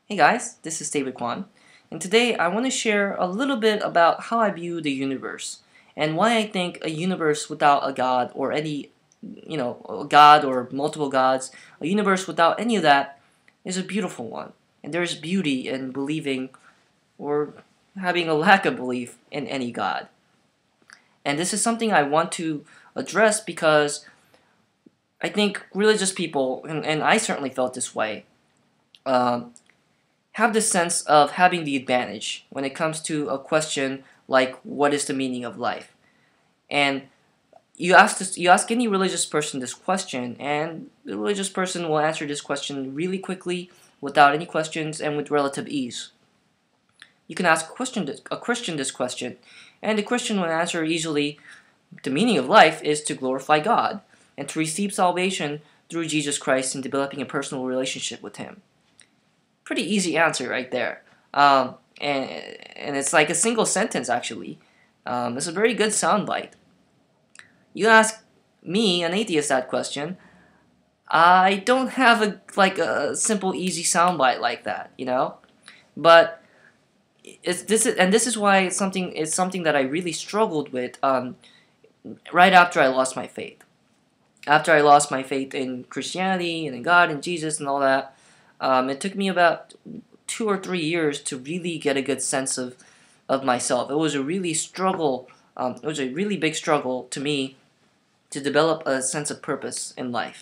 Hey guys, this is David Kwan, and today I want to share a little bit about how I view the universe and why I think a universe without a god or a god or multiple gods, a universe without any of that is a beautiful one. And there's beauty in believing or having a lack of belief in any god. And this is something I want to address because I think religious people, and I certainly felt this way, um, have this sense of having the advantage when it comes to a question like what is the meaning of life. And you ask any religious person this question, and the religious person will answer this question really quickly, without any questions, and with relative ease. You can ask a Christian this question, and the Christian will answer easily. The meaning of life is to glorify God and to receive salvation through Jesus Christ and developing a personal relationship with Him. Pretty easy answer right there. And it's like a single sentence actually. It's a very good soundbite. You ask me, an atheist, that question. I don't have a simple easy soundbite like that, you know. But this is why it's something that I really struggled with right after I lost my faith. After I lost my faith in Christianity and in God and Jesus and all that. It took me about 2 or 3 years to really get a good sense of myself. It was a really struggle. It was a really big struggle to me to develop a sense of purpose in life.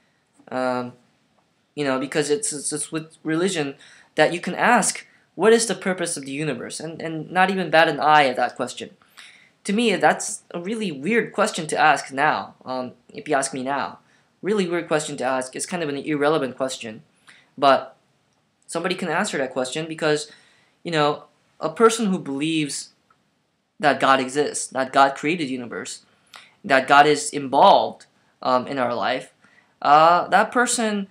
Because it's with religion that you can ask, what is the purpose of the universe? And not even bat an eye at that question. To me, that's a really weird question to ask now, if you ask me now. Really weird question to ask. It's kind of an irrelevant question. But somebody can answer that question because, a person who believes that God exists, that God created the universe, that God is involved in our life, that person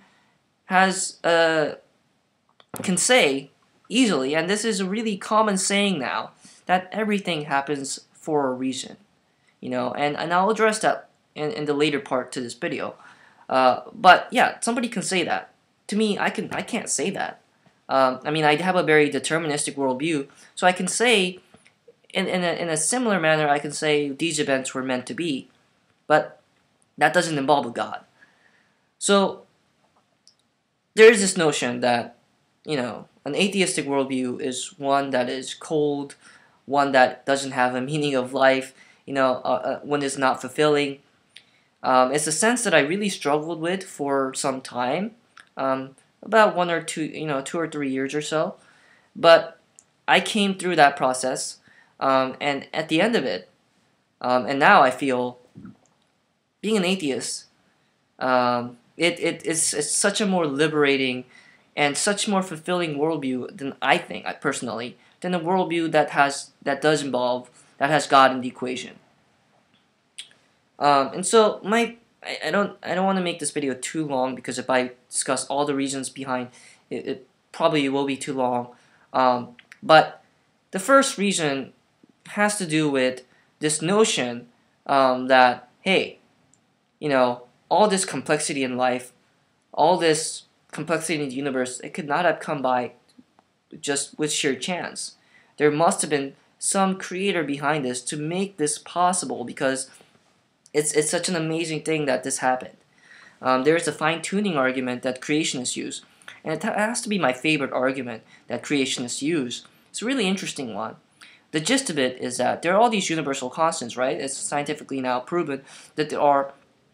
can say easily, and this is a really common saying now, that everything happens for a reason. And I'll address that in the later part to this video. But yeah, somebody can say that. To me, I can't say that. I have a very deterministic worldview, so I can say, in a similar manner, I can say these events were meant to be, but that doesn't involve a God. So there is this notion that, an atheistic worldview is one that is cold, one that doesn't have a meaning of life, one is not fulfilling. It's a sense that I really struggled with for some time. About 1 or 2, 2 or 3 years or so. But I came through that process, and at the end of it, and now I feel being an atheist, it's such a more liberating and such more fulfilling worldview than I think, personally, than a worldview that has God in the equation. And so I don't want to make this video too long because if I discuss all the reasons behind it, it probably will be too long. But the first reason has to do with this notion that, hey, all this complexity in life, all this complexity in the universe, it could not have come by just with sheer chance. There must have been some creator behind this to make this possible because it's such an amazing thing that this happened. There's a fine-tuning argument that creationists use, and it has to be my favorite argument that creationists use. It's a really interesting one. The gist of it is that there are all these universal constants, right? It's scientifically now proven that there are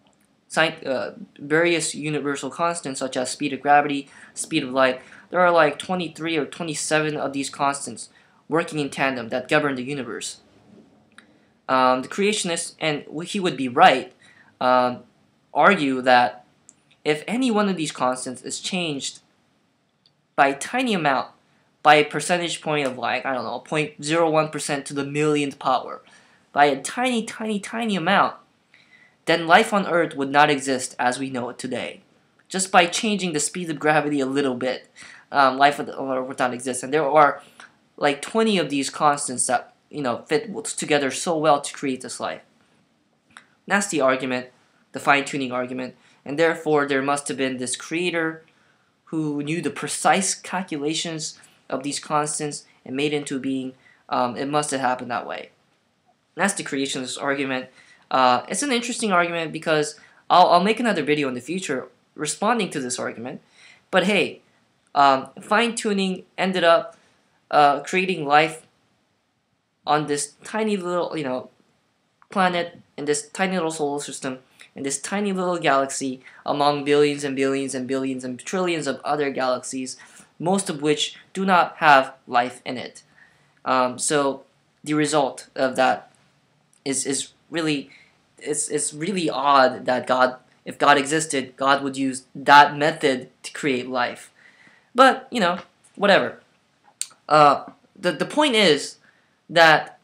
various universal constants such as speed of gravity, speed of light. There are like 23 or 27 of these constants working in tandem that govern the universe. The creationists, and he would be right, argue that if any one of these constants is changed by a tiny amount, by a percentage point of 0.01% to the millionth power, by a tiny, tiny, tiny amount, then life on Earth would not exist as we know it today. Just by changing the speed of gravity a little bit, life on Earth would not exist. And there are like 20 of these constants that fit together so well to create this life. That's the argument, the fine-tuning argument, and therefore there must have been this creator who knew the precise calculations of these constants and made into being, it must have happened that way. That's the creationist argument. It's an interesting argument because I'll make another video in the future responding to this argument. But hey, fine-tuning ended up creating life on this tiny little, planet in this tiny little solar system in this tiny little galaxy among billions and billions and billions and trillions of other galaxies, most of which do not have life in it. So the result of that is really it's really odd that if God existed, God would use that method to create life. But whatever. The point is that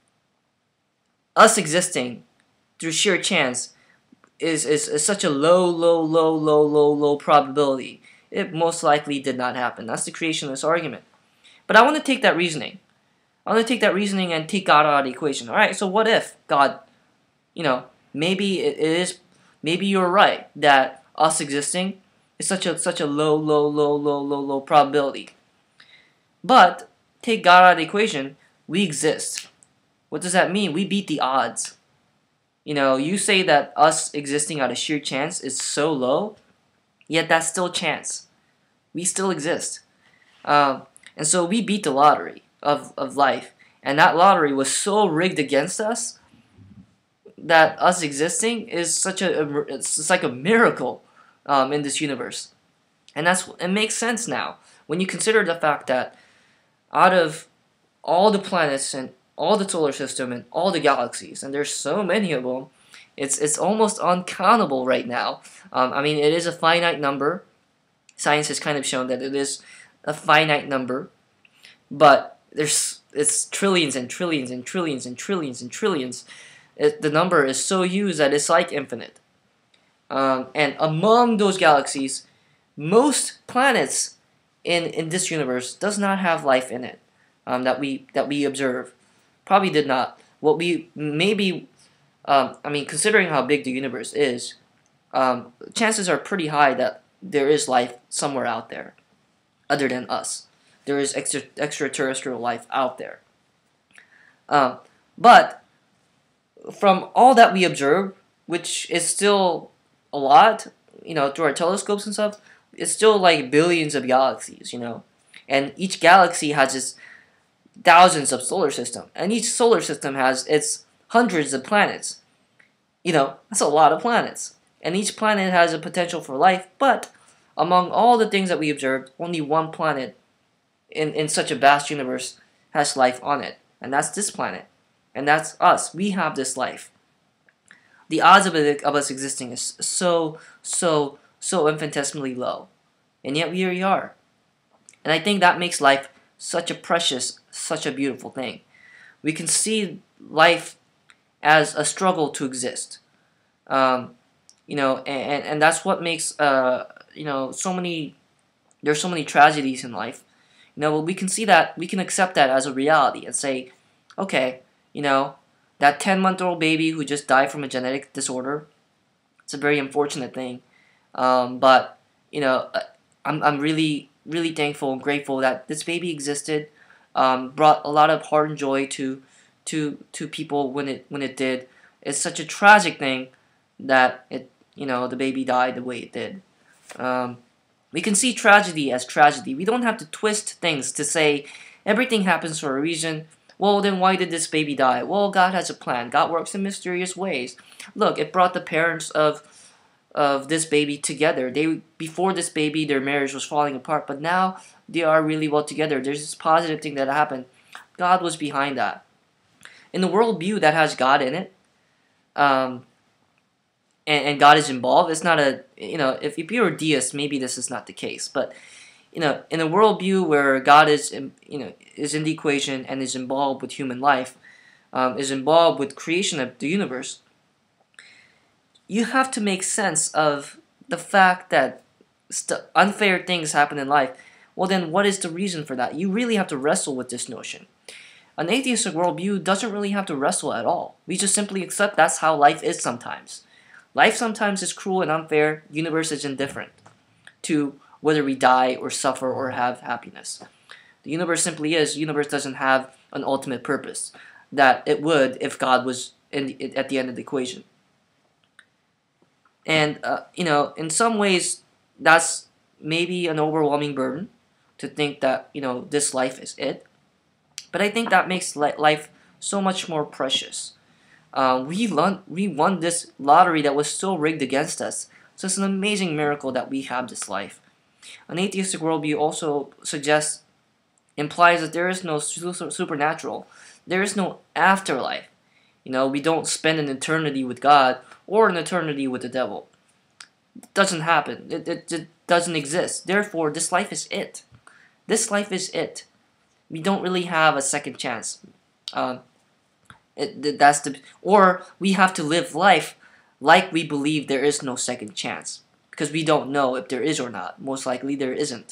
us existing through sheer chance is such a low probability. It most likely did not happen. That's the creationist argument. But I want to take that reasoning. I want to take that reasoning and take God out of the equation. All right, so what if God, maybe it is, maybe you're right that us existing is such a low probability. But take God out of the equation, we exist. What does that mean? We beat the odds. You say that us existing out of sheer chance is so low, yet that's still chance. We still exist. And so we beat the lottery of life. And that lottery was so rigged against us that us existing is it's like a miracle in this universe. And it makes sense now when you consider the fact that out of all the planets and all the solar system and all the galaxies, and there's so many of them, it's almost uncountable right now. I mean, it is a finite number. Science has kind of shown that it is a finite number, but it's trillions and trillions and trillions and trillions and trillions. The number is so huge that it's like infinite. And among those galaxies, most planets in this universe does not have life in it that we observe. Probably did not. What we maybe, considering how big the universe is, chances are pretty high that there is life somewhere out there, other than us. There is extraterrestrial life out there. But from all that we observe, which is still a lot, through our telescopes and stuff, it's still like billions of galaxies, and each galaxy has its thousands of solar system, and each solar system has its hundreds of planets. That's a lot of planets, and each planet has a potential for life. But among all the things that we observed, only one planet in such a vast universe has life on it, and that's this planet, and that's us. We have this life. The odds of us existing is so infinitesimally low, and yet here we are. And I think that makes life such a precious, such a beautiful thing. We can see life as a struggle to exist. And that's what makes there's so many tragedies in life. But we can see that, we can accept that as a reality and say, okay, that 10-month-old baby who just died from a genetic disorder, it's a very unfortunate thing. But I'm really thankful and grateful that this baby existed, brought a lot of heart and joy to people when it did. It's such a tragic thing that the baby died the way it did. We can see tragedy as tragedy. We don't have to twist things to say everything happens for a reason. Well, then why did this baby die? Well, God has a plan. God works in mysterious ways. Look, it brought the parents of this baby together. Before this baby, their marriage was falling apart, but now they are really well together. There's this positive thing that happened. God was behind that. In the worldview that has God in it, and God is involved, it's not if you're a deist, maybe this is not the case. But in a worldview where God is in the equation and is involved with human life, is involved with creation of the universe, you have to make sense of the fact that unfair things happen in life. Well, then what is the reason for that? You really have to wrestle with this notion. An atheistic worldview doesn't really have to wrestle at all. We just simply accept that's how life is sometimes. Life sometimes is cruel and unfair. Universe is indifferent to whether we die or suffer or have happiness. The universe simply is. The universe doesn't have an ultimate purpose that it would if God was at the end of the equation. And in some ways, that's maybe an overwhelming burden to think that this life is it. But I think that makes life so much more precious. We won this lottery that was so rigged against us. So it's an amazing miracle that we have this life. An atheistic worldview also implies that there is no supernatural. There is no afterlife. We don't spend an eternity with God or an eternity with the devil. It doesn't happen. It doesn't exist. Therefore, this life is it. This life is it. We don't really have a second chance. Or we have to live life like we believe there is no second chance, because we don't know if there is or not. Most likely there isn't.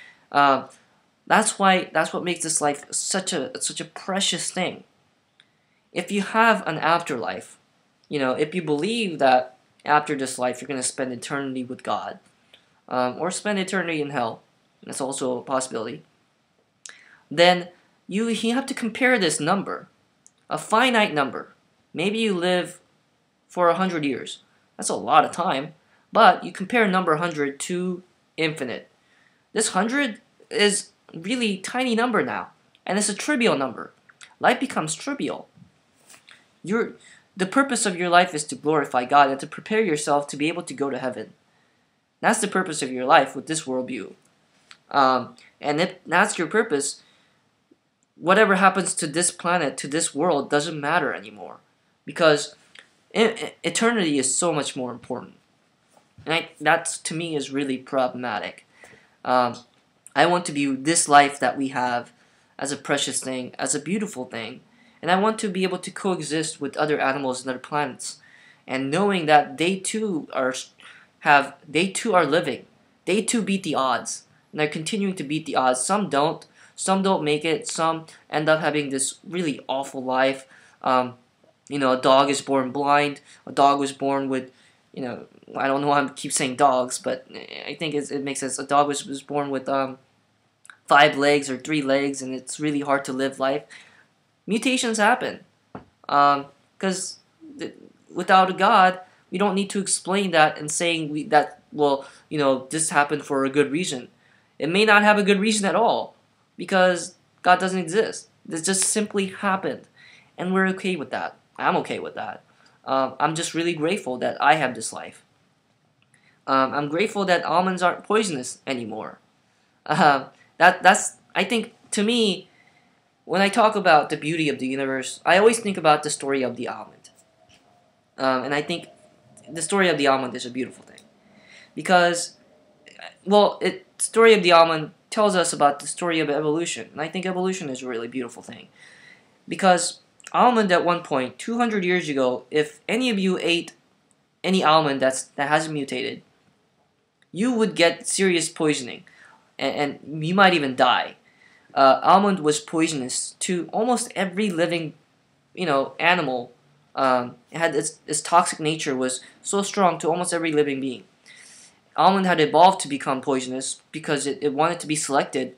That's what makes this life such a precious thing. If you have an afterlife, if you believe that after this life you're going to spend eternity with God, or spend eternity in hell, that's also a possibility, then you have to compare this number, a finite number. Maybe you live for 100 years. That's a lot of time, but you compare number 100 to infinite. This 100 is really tiny number now, and it's a trivial number. Life becomes trivial. The purpose of your life is to glorify God and to prepare yourself to be able to go to heaven. That's the purpose of your life with this worldview. And if that's your purpose, whatever happens to this planet, to this world, doesn't matter anymore, because eternity is so much more important. And that, to me, is really problematic. I want to view this life that we have as a precious thing, as a beautiful thing, and I want to be able to coexist with other animals and other planets, and knowing that they too are living, they too beat the odds, and they're continuing to beat the odds. Some don't make it. Some end up having this really awful life. A dog is born blind. A dog was born with, I don't know why I keep saying dogs, but I think it makes sense. A dog was born with 5 legs or 3 legs, and it's really hard to live life. Mutations happen, because without a God, we don't need to explain that and saying this happened for a good reason. It may not have a good reason at all, because God doesn't exist. This just simply happened, and we're okay with that. I'm okay with that. I'm just really grateful that I have this life. I'm grateful that almonds aren't poisonous anymore. That's I think, to me, when I talk about the beauty of the universe, I always think about the story of the almond. And I think the story of the almond is a beautiful thing, because, the story of the almond tells us about the story of evolution, and I think evolution is a really beautiful thing, because almond at one point, 200 years ago, if any of you ate any almond that hasn't mutated, you would get serious poisoning, and you might even die. Almond was poisonous to almost every living, animal. It had its toxic nature was so strong to almost every living being. Almond had evolved to become poisonous because it wanted to be selected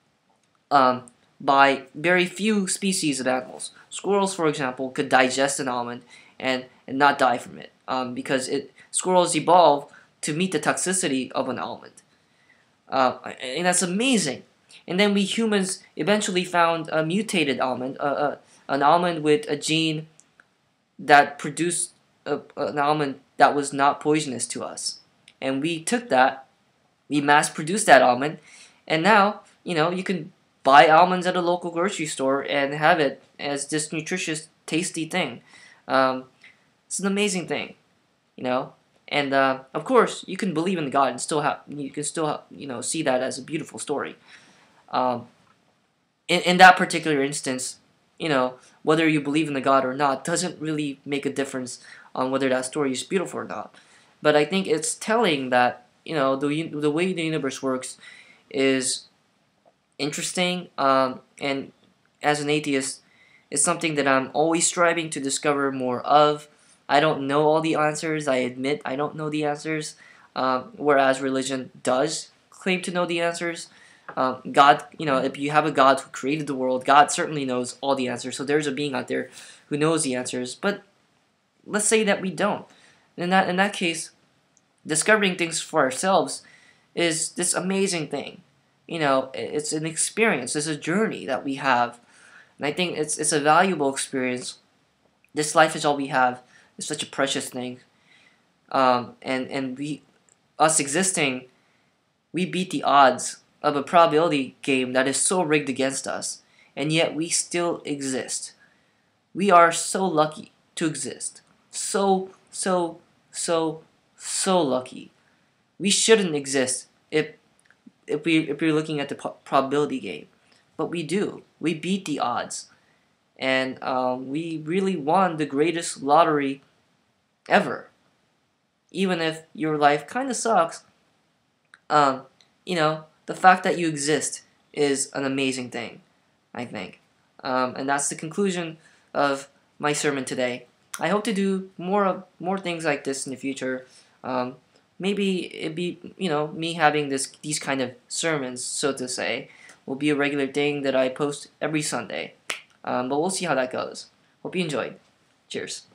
by very few species of animals. Squirrels, for example, could digest an almond and not die from it, because squirrels evolved to meet the toxicity of an almond. And that's amazing. And then we humans eventually found a mutated almond, an almond with a gene that produced an almond that was not poisonous to us. And we took that, we mass-produced that almond, and now, you can buy almonds at a local grocery store and have it as this nutritious, tasty thing. It's an amazing thing, And of course, you can believe in God and you can still see that as a beautiful story. In that particular instance, whether you believe in the God or not doesn't really make a difference on whether that story is beautiful or not. But I think it's telling that the way the universe works is interesting, and as an atheist, it's something that I'm always striving to discover more of. I don't know all the answers. I admit I don't know the answers, whereas religion does claim to know the answers. God, if you have a God who created the world, God certainly knows all the answers. So there's a being out there who knows the answers. But let's say that we don't. In that case, discovering things for ourselves is this amazing thing. It's an experience. It's a journey that we have, and I think it's a valuable experience. This life is all we have. It's such a precious thing. And us existing, we beat the odds of a probability game that is so rigged against us, and yet we still exist. We are so lucky to exist. So, so, so, so lucky. We shouldn't exist if we're looking at the probability game, but we do. We beat the odds, and we really won the greatest lottery ever. Even if your life kind of sucks, the fact that you exist is an amazing thing, I think. And that's the conclusion of my sermon today. I hope to do more things like this in the future. Maybe it'd be me having these kind of sermons, so to say, will be a regular thing that I post every Sunday. But we'll see how that goes. Hope you enjoyed. Cheers.